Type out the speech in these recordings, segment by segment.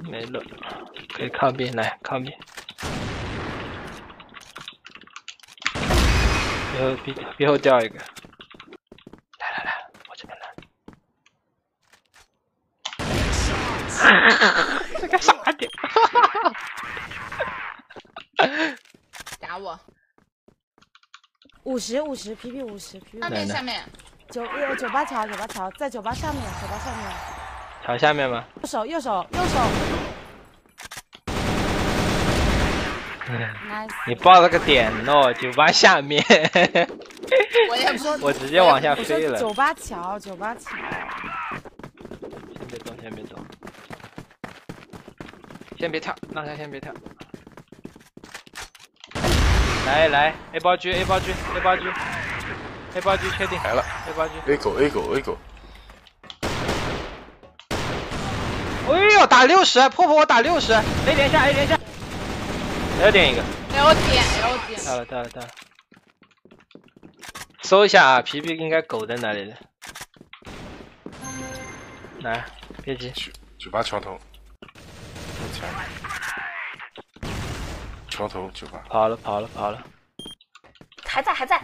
没了，可以靠边来靠边。背后掉一个。来，我这边来。这个傻屌！ 打我 50 PP 50 PP 下面 98桥在98上面朝下面吗？ 右手。nice。 你报了个点哦，98下面。 我也说， 我直接往下飞了。 98桥。 先别走。先别跳，让他先别跳。来 ，A 包狙确定来了 ，A 包狙。 A 狗。 哎呦，打60，破我打60，A 连下，L 点一个。 L 点。 到了。搜一下啊，皮皮应该狗在哪里了？来，别急。 98桥头。桥头98。 跑了。 还在。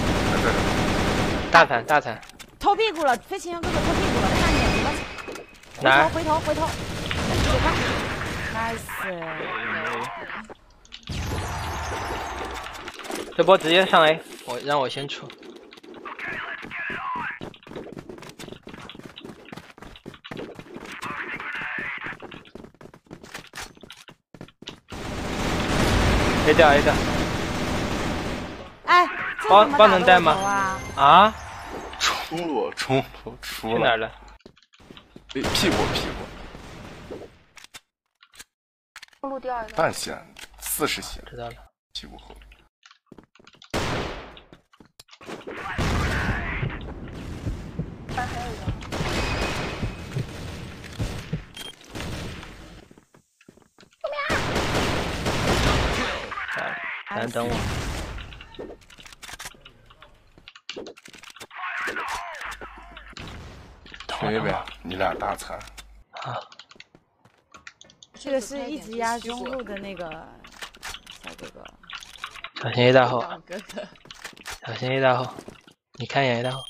大惨。 偷屁股了，飞行员哥哥偷屁股了，看你了。 来， 回头。nice。 这波直接上 A， 让我先出。A 掉。 哎， 包能带吗？啊？ 出了。 去哪儿了？ 屁股。 后路第二个。 半血，40血。 知道了。 屁股后。 还有一个。 来，等我。 推呗，你俩大残。 好。 这个是一直压中路的那个小哥哥。 小心 A 大后。 哥哥。 小心 A 大后，你看一眼 A 大后。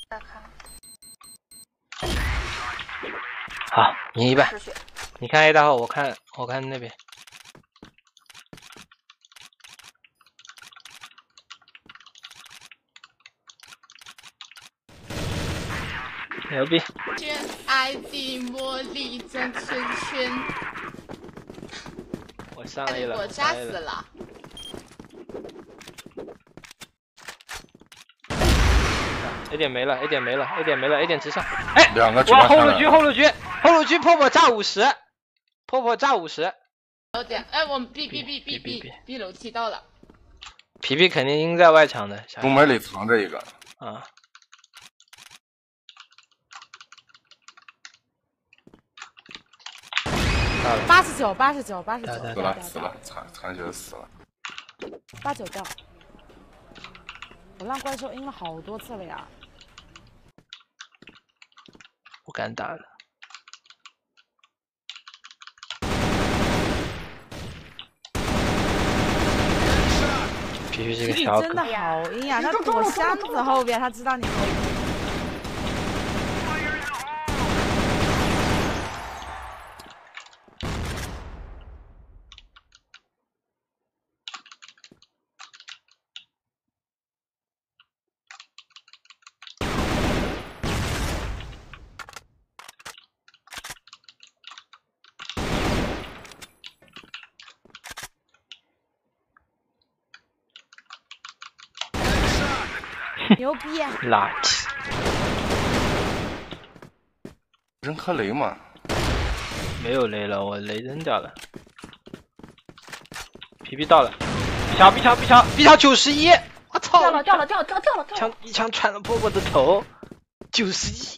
好，赢一半。你看 A 大后，我看那边。牛逼！ 爱的魔力转圈。 我上 A 了， 我杀死了。 A 点没了 ，A 点直上。哎， 两个哇，后路狙，破破炸50， 有点，哎，我们 B 楼梯到了。 皮皮肯定应在外场的。 中门里藏着一个。 啊。 89。 死了，残血死了。 89掉。我让怪兽阴了好多次了呀。 不敢打了。皮皮这个小真的好阴呀！他躲箱子后边，他知道你可以。牛逼！ 垃圾！ 扔颗雷嘛？ 没有雷了，我雷扔掉了。皮皮到了，B 桥91，我操！ 掉了！ 一枪穿了波波的头，91。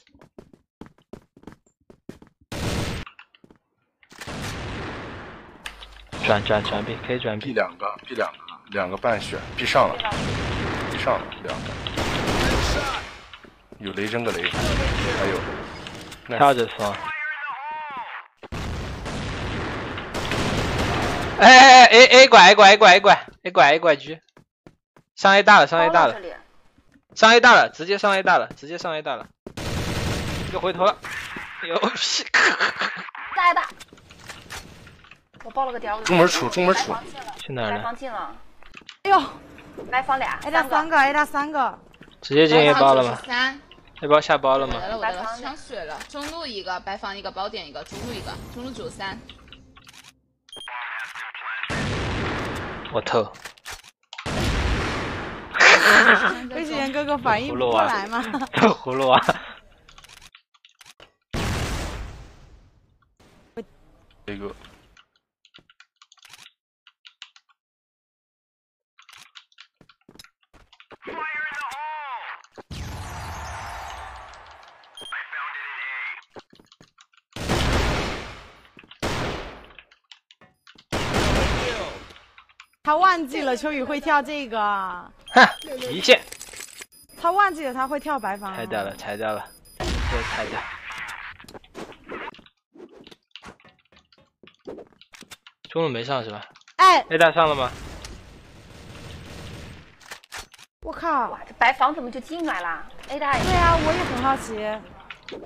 转 B， 可以转 B 两个半血 ，B 上了2个，有雷扔个雷，还有跳着说， 哎 A 拐 G， 上 A 大了，上 A 大了，上 A 大了，直接上 A 大了，直接上 A 大了，又回头了，牛逼！ 再吧，我爆了个屌。 中门出，中门出， 去哪儿了？ 来房进了， 哎呦来房俩 ，A 大三个，A 大三个， 直接进 A 包了吗 3， ？A 包下包了吗？ 我的了，抢水了。中路一个，白房一个，宝典一个，中路一个，中路93。 我透。 魏志言哥哥反应不过来吗？ 葫芦啊！ 这个他忘记了秋雨会跳这个， 哼，极限。 他忘记了他会跳白房。 拆掉了，拆掉了，这拆掉。中路没上是吧？ 哎， A 大上了吗？ 我靠！ 哇，这白房怎么就进来了 ？A 大对啊，我也很好奇。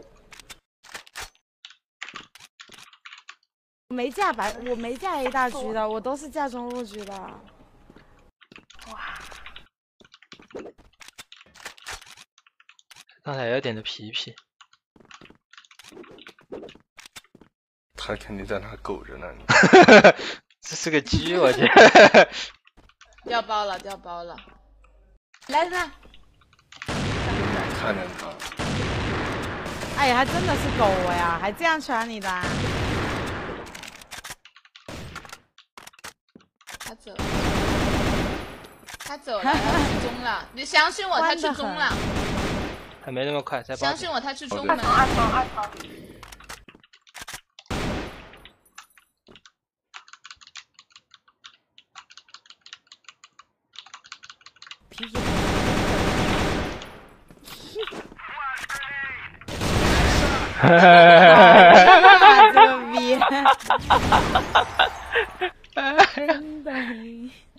我没架我没架 A 大局的，我都是架中路局的。 哇， 刚才有点的皮皮。 他肯定在那苟着呢。 这是个鸡，我觉得。 掉包了，掉包了。来来， 看见他， 哎呀，还真的是狗呀，还这样传你的、啊。 他走了，他走了，他去中了。你相信我，他去中了。 还没那么快，再相信我，他去中门。 二层。 皮皮。这个逼，真的。